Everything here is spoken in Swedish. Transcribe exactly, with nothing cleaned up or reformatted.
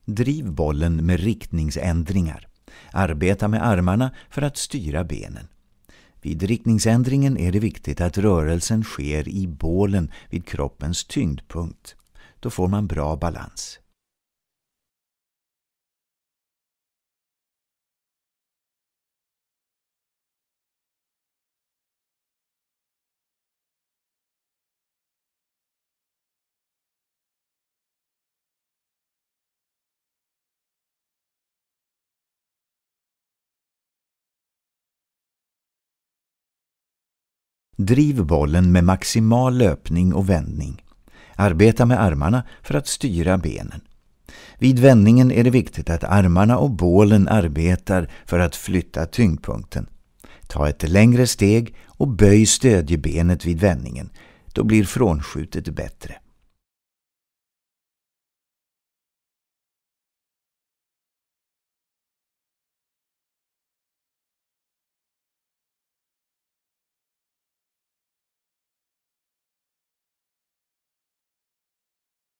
Driv bollen med riktningsändringar. Arbeta med armarna för att styra benen. Vid riktningsändringen är det viktigt att rörelsen sker i bålen vid kroppens tyngdpunkt. Då får man bra balans. Driv bollen med maximal löpning och vändning. Arbeta med armarna för att styra benen. Vid vändningen är det viktigt att armarna och bålen arbetar för att flytta tyngdpunkten. Ta ett längre steg och böj stödjebenet vid vändningen. Då blir frånskjutet bättre.